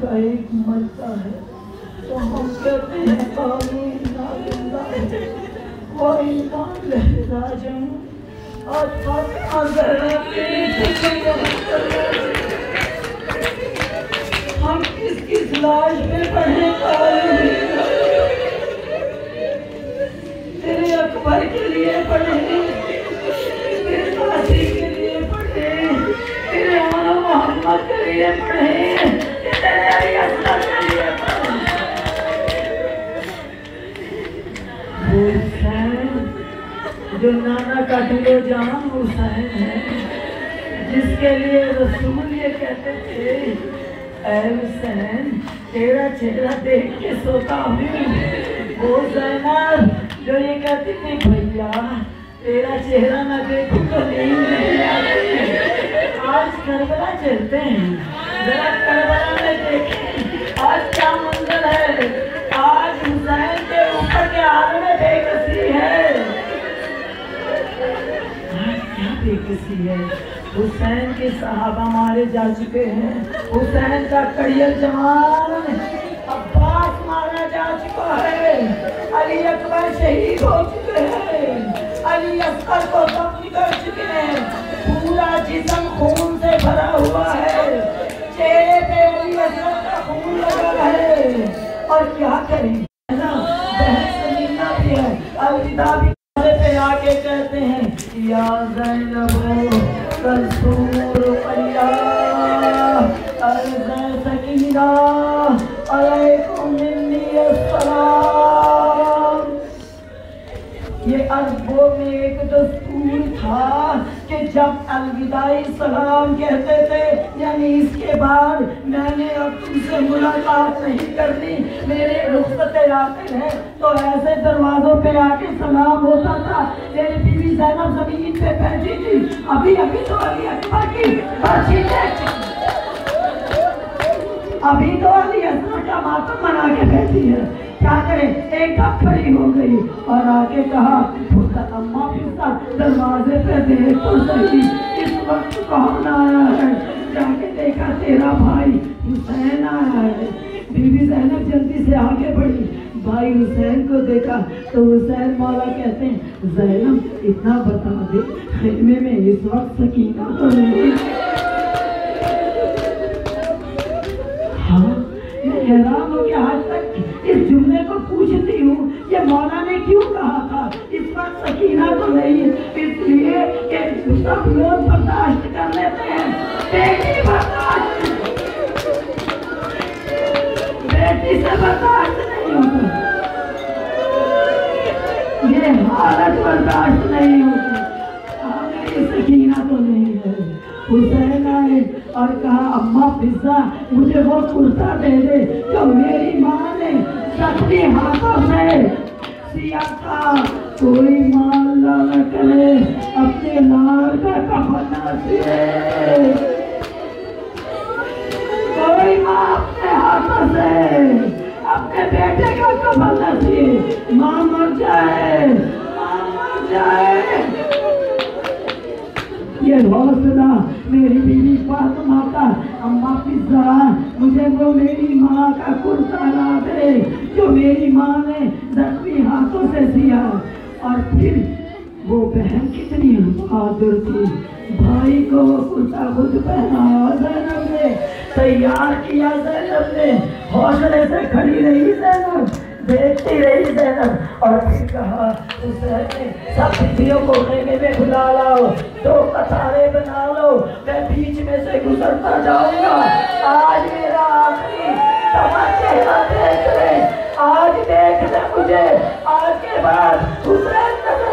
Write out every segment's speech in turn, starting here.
का एक मरता है तो हम कहते हैं वो ईमान ले राजन आज फातिमा ज़हरा हम किस किस लाश में पढ़े तेरे अकबर के लिए पढ़े, तेरे नासिर के लिए पढ़े, तेरे आला मोहम्मद के लिए पढ़े, तेरे अली असगर के लिए पढ़े। हुसैन जो नाना का दिलो जान हुसैन है, जिसके लिए रसूल ये कहते थे ऐ हुसैन तेरा चेहरा देख के सोता हूँ। वो ज़ैनब जो ये कहती थी भैया तेरा चेहरा ना देखूं तो नींद नहीं आती। आज करबला चलते हैं, जरा करबला में देखें आज क्या मंजर है। आज हुसैन के ऊपर के आलम में बेकसी है, आज क्या बेकसी है। हुसैन के सहाबा मारे जा चुके हैं, हुसैन का कड़ियल जवान अब्बास मारा जा चुका है, अली अकबर शहीद हो चुके हैं, अली असगर को दफन कर चुके हैं, पूरा जिस्म खून से भरा हुआ है, चेहरे पे अली असगर का खून लगा है। और क्या करें ना, बहन समीना भी है, अलविदा भी पे आके कहते हैं या ज़ैनब कलसूम रुक़ैया सकीना अलैकुम मिन्नी अस्सलाम। ये अरबों में एक दस्तूर था कि जब अलविदाई सलाम कहते थे यानी इसके बाद मैंने अब तुमसे मुलाकात नहीं करनी, मेरे रुख़्सत आखिर है, तो ऐसे दरवाज़ों पे आके सलाम होता था। मेरी बीवी ज़ैनब ज़मीन पे बैठी थी, अभी अभी तो अली अकबर की बर्सी अभी तो अली असगर का मातम मना के बैठी है। क्या करें, एक कप खड़ी हो गई और आके कहा अम्मा फिर दरवाजे पे देख तो सही इस वक्त कौन आया है। जाके देखा तेरा भाई हुसैन आया है। बीबी ज़ैनब जल्दी से आगे बढ़ी, भाई हुसैन को देखा तो हुसैन मौला कहते हैं ज़ैनब इतना बता दे खेमे में इस वक्त सकीना तो नहीं। हाँ मैं हैरान हो गया, आज तक इस जुमले को पूछती हूँ ये मौला ने क्यों कहा था इस वक्त सकीना तो नहीं, इसलिए कि सब लोग बर्दाश्त कर लेते हैं, बेटी बर्दाश्त, बेटी से बर्दाश्त नहीं होता, ये हालत बर्दाश्त नहीं होती। सकीना तो नहीं है। हुसैन आए और कहा अम्मा फिजा मुझे वो कुर्ता दे दे जो मेरी माँ ने अपने हाथों से सिया था। कोई माँ अल्लाह न करे अपने लाल का कफन न सिए, कोई माँ अपने हाथों से अपने बेटे का कफन न सिए, माँ मर जाए, माँ मर जाए। ये हौसला मेरी बीवी फातिमा का, अम्मा फिजा मुझे वो मेरी माँ का कुर्ता ला दे जो मेरी माँ ने जख्मी हाथों से सिया। और फिर वो बहन कितनी बहादुर थी, भाई को वो कुर्ता खुद पहनाया ज़ैनब ने, तैयार किया ज़ैनब ने, हौसले से खड़ी रही ज़ैनब, देखती रही ज़ैनब। और फिर कहा हुसैन ने सब बीवियों को खेमे में बुला लाओ, दो कतारें बना लो, मैं बीच में से गुजरता जाऊंगा। आज मेरा आखिरी चेहरा देख ले, आज देख ले मुझे, आज के बाद हुसैन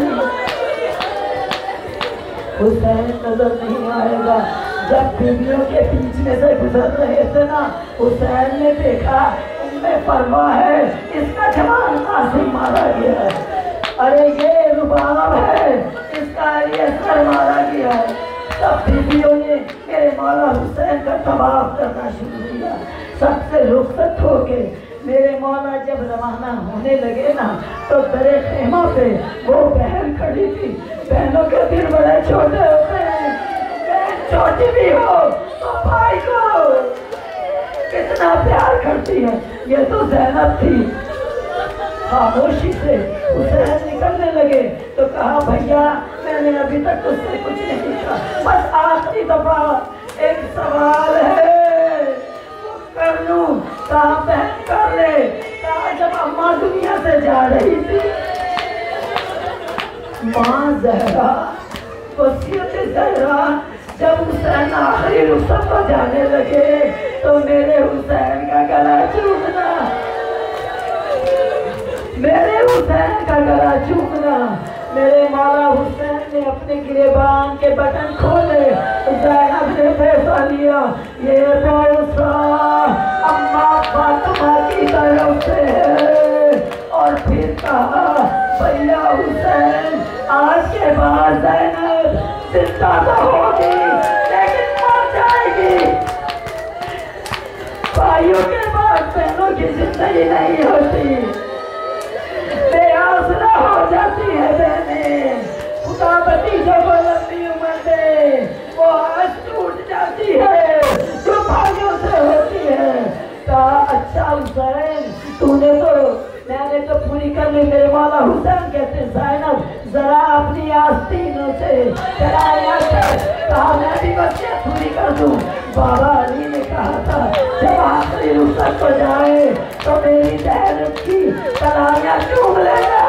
नजर नहीं आएगा। जब बीवियों के बीच में से गुजर रहे थे ना, हुसैन ने देखा में परवाह है इसका जवान कासिम मारा गया है, अरे ये रुबाब है इसका ये सर मारा गया है। सब बीवियों ने मेरे मौला हुसैन का तवाफ करना शुरू किया, सबसे रुखसत होके मेरे मौला जब रवाना होने लगे ना तो दरे खेमा पे वो बहन खड़ी थी। बहनों के दिल बड़े छोटे होते हैं, बहन छोटी भी हो तो भाई को कितना प्यार करती है, ये तो ज़ैनब थी। खामोशी से हुसैन निकलने लगे तो कहा भैया मैंने अभी तक तुझसे कुछ नहीं कहा, बस आखिरी दफा एक सवाल है कर लूं। कहा बहन कर ले। कहा जब अम्मा दुनिया से जा रही थी, माँ ज़हरा वसीयत ज़हरा, जब हुसैन आखिरी रुखसत को जाने लगे तो मेरे हुसैन का गला चूमना, मेरे हुसैन का गला चूमना। मेरे मौला हुसैन ने अपने गिरेबान के बटन खोले, ज़ैनब ने फैसला लिया ये फैसला अम्मा फातिमा की तरफ से है। और फिर कहा भैया हुसैन आज के बाद ज़ैनब जिंदा तो होगी लेकिन मर जाएगी। भाइयों के बाद बहनों की जिंदगी नहीं होती, बेआसरा हो जाती है बहनें। खुदा भतीजों को लंबी उम्र दे, वो आज टूट जाती है जो भाइयों से होती है। कहा अच्छा हुसैन तूने तो, मैंने तो पूरी कर ली। मेरे मौला हुसैन कहते ज़ैनब जरा अपनी आस्तीनों से चलाया कर। कहा मैं भी वसीयत पूरी कर दूं। बाबा अली ने कहा था जब आखिरी रुखसत को जाए तो मेरी ज़ैनब की कलाइयाँ चूम लेना,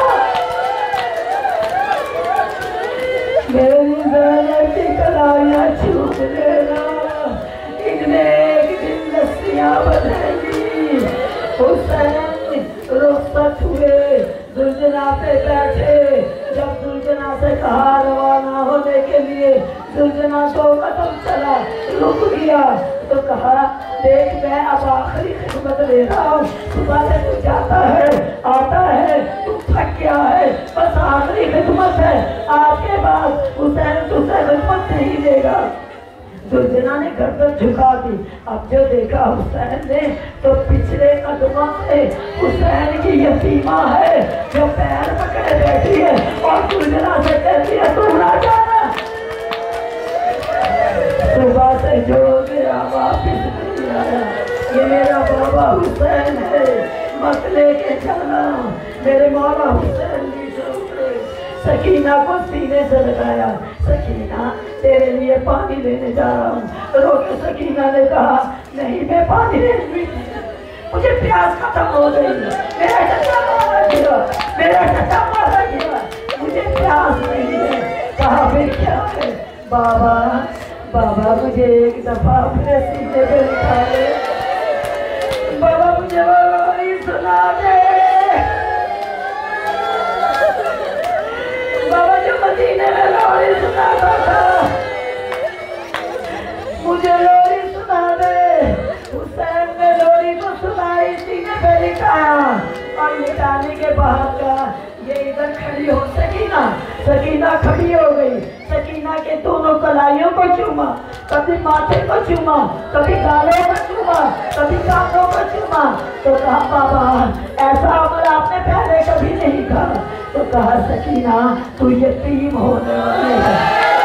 मेरी ज़ैनब की कलाइयाँ चूम लेना, इनमें एक दिन लस्सियाँ बनेगी। हुसैन रुखसत हुए, दुल्हना पे बैठे। जब दुल्हना से कहा रवाना होने के लिए, दुल्हना को कदम चला रुक गया तो कहा देख मैं अब आखिरी खिदमत ले रहा हूँ। सुबह से तू जाता है आता है, तू थक गया है, बस आखिरी खिदमत है, आज के बाद हुसैन तुझसे खिदमत नहीं देगा। दुल्हना ने गर्दन झुका दी। अब जो देखा हुसैन ने तो पिछले कदमों से हुसैन की यतीमा है जो पैर पकड़े बैठी है और दुल्हना से कहती है तू ना जाना, सुबह से जो मेरा वापिस नहीं आया, ये मेरा बाबा हुसैन है, मत लेके जाना। मेरे मौला हुसैन नीचे उतरे, सकीना को सीने से लगाया, सकीना तेरे लिए पानी लेने जा रहा हूँ। रोके सकीना ने कहा नहीं मैं पानी नहीं, मुझे प्यास खत्म हो गई, मेरा टट्टा मारा गया, मेरा टट्टा मारा गया, मुझे प्यास नहीं है। कहा फिर क्या है? बाबा बाबा मुझे एक दफा अपने सीने पे लिखा ले, बाबा मुझे लोरी सुना दे। बाबा जो मदीने में लोरी सुनाता था मुझे लोरी सुना दे। हुसैन ने लोरी तो सुनाई, सीने पे लिखाया और लिखाने के बाद का ये इधर खड़ी हो सकीना, सकीना खड़ी हो गई, सकीना के दोनों कलाइयों को चूमा, कभी माथे को चूमा, कभी गालों को चूमा, कभी कानों को चूमा। तो कहा बाबा ऐसा अमल आपने पहले कभी नहीं कहा। तो कहा सकीना तू यतीम होने वाली है,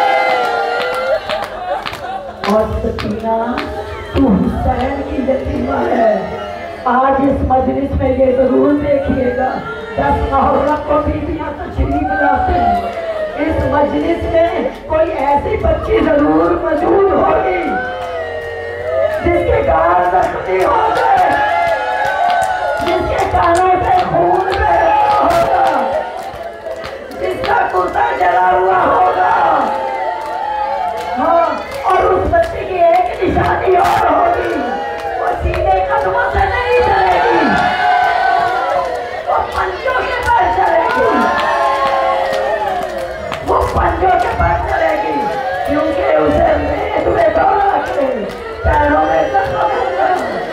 और सकीना तू हुसैन की यतीमा है। आज इस मजलिस में ये जरूर देखिएगा 10 मुहर्रम को बीबियां तशरीफ लाते हैं, इस मजलिस में कोई ऐसी बच्ची जरूर मौजूद होगी जिसके गाल जख्मी हो गए, जिसके कानों से खून बह रहा होगा, जिसका कुर्ता जला हुआ होगा। हाँ, और उस बच्चे की एक निशानी और होगी, वो सीधे कदमों से नहीं चलेगी, वो पंजों के पर चलेगी, वो पंजों के पर चलेगी, क्योंकि उसे मेद में दौड़ा के पैरों में जख्म होगा।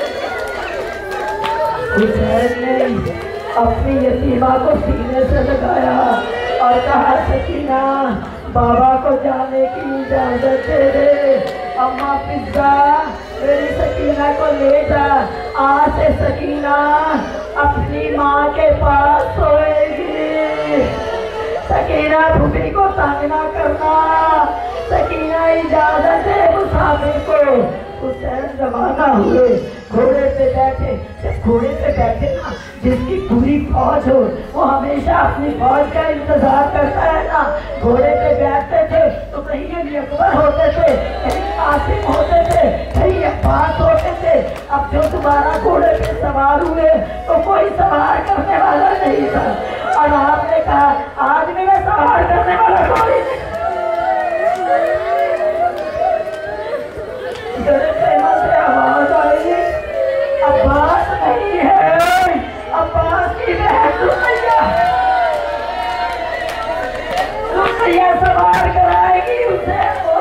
हुसैन ने अपनी यतीमा को सीने से लगाया और कहा सकीना बाबा को जाने की इजाजत दे दे। अम्मा पिज्जा मेरी सकीना को ले जा, आज से सकीना अपनी माँ के पास सोएगी। सकीना भूमि को तंग ना करना, सकीना इजाजत दे मुसाफिर को। हुसैन रवाना हुए, घोड़े पे बैठे, जब घोड़े पे बैठे ना, जिसकी पूरी फौज हो वो हमेशा अपनी फौज का इंतजार करता है ना। घोड़े पे बैठते थे तो कहीं अली अकबर होते थे, कहीं कासिम होते थे, कहीं अब्बास होते थे। अब जो दोबारा घोड़े पे सवार हुए तो कोई सवार करने वाला नहीं था। और आपने कहा आज मेरा सवार करने वाला कोई नहीं। से आवाज आई, अब्बास नहीं है, अब्बास की बहन रुकैया सवार कराएगी उसे।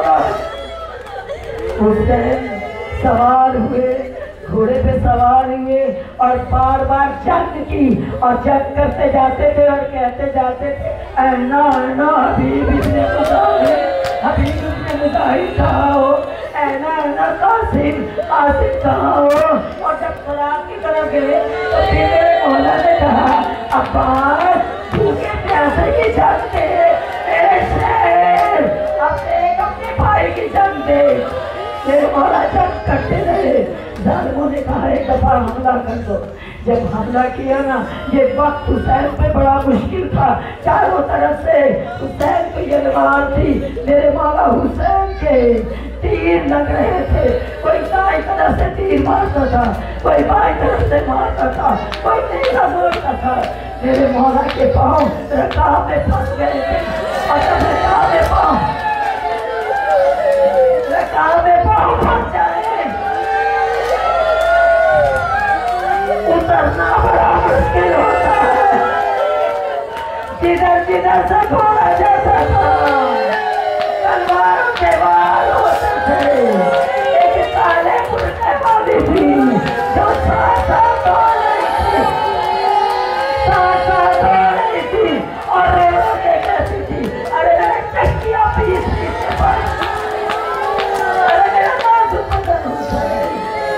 उससे सवार हुए, घोड़े पे सवार हुए और बार बार जंग की, और जंग करते जाते थे और कहते जाते थे ऐना ऐना हबीब इब्ने मुजाहिद, हबीब इब्ने मुजाहिद कहाँ हो, ऐना ऐना कासिम, कासिम कहाँ हो। और जब सराब की तरफ गए तो फिर मेरे मौला ने कहा अब्बास भूखे प्यासे की जंग दे मेरे शेर, अपने भाई की जंग दे। मेरे मौला जंग करते रहे। जालिमों ने कहा एक दफा हमला कर दो। जब हमला किया ना, ये वक्त हुसैन पे बड़ा मुश्किल था, चारों तरफ से हुसैन की यलगार थी। मेरे मौला हुसैन के तीर लग रहे थे, कोई दाएं तरफ से तीर मारता था, कोई बाएं तरफ से मारता था, कोई नीला मारता था। मेरे मौला के पाँव रकाब में फंस गए थे, और जब रकाब में पाँव फंस जाए उतरना बड़ा मुश्किल होता है। जिधर जिधर से घोड़ा जाता था तलवारों के वार होते थे। एक काले कुर्ते वाली थी जो साथ दो रही थी और रेलों के कहती थी अरे चक्कियां पीस के पास, अरे मेरा नाजुक बदन हुसैन,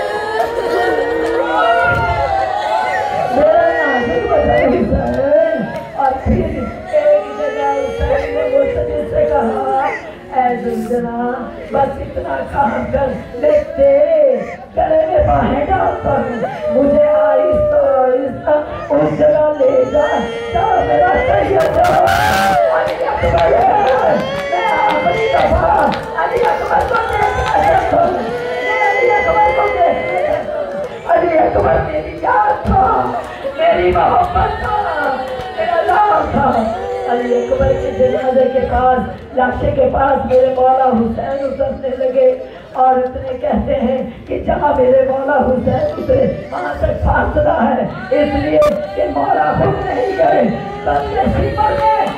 मेरा नाजुक बदन हुसैन। और फिर एक जगह हुसैन ने मुझसे से कहा ऐ ज़ुलज़ना बस इतना काम कर, देखते गले में बाहें डालता हूँ, मुझे आहिस्ता आहिस्ता उस जगह ले जा जहाँ मेरा सैयद अली अकबर है। मैं आखिरी दफा अली अकबर को देखना चाहता हूँ, मैं अली अकबर को देखना चाहता हूँ। अली अकबर मेरी याद था, मेरी मोहब्बत था, मेरा नाम था। अली अकबर के जनाजे के पास, लाशे के पास मेरे मौला हुसैन उतरने लगे और इतने कहते हैं कि जहाँ मेरे मौला हुसैन उतरे वहाँ तक फासला है, इसलिए कि मौला खुद नहीं गए, बल्कि सिमर में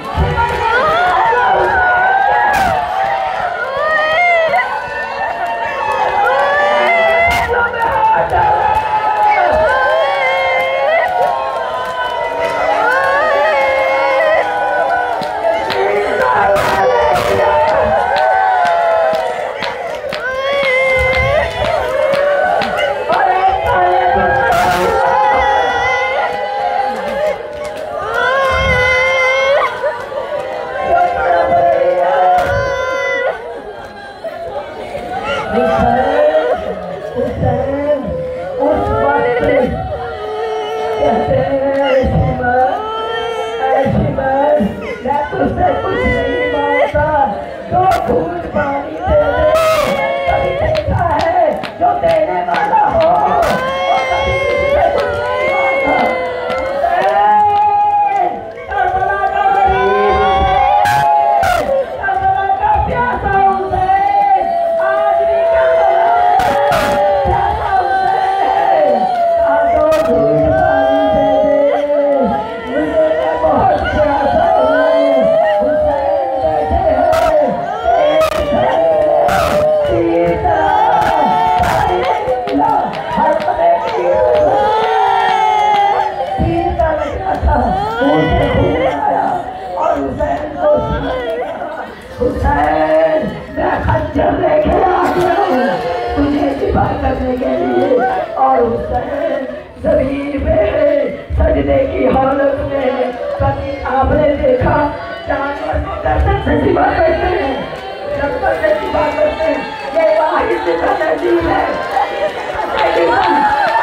करने के लिए। और हुसैन जमीन पे सजदे की हालत में, कभी आपने देखा जानवर को गर्दन से सिवा करते हैं, गर्दन से सिवा करते हैं, ये वाहिद का नजीब है।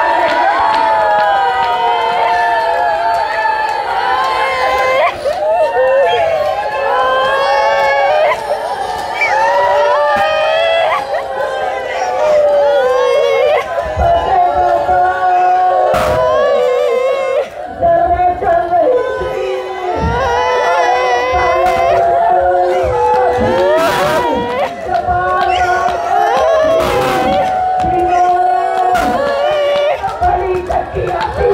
किया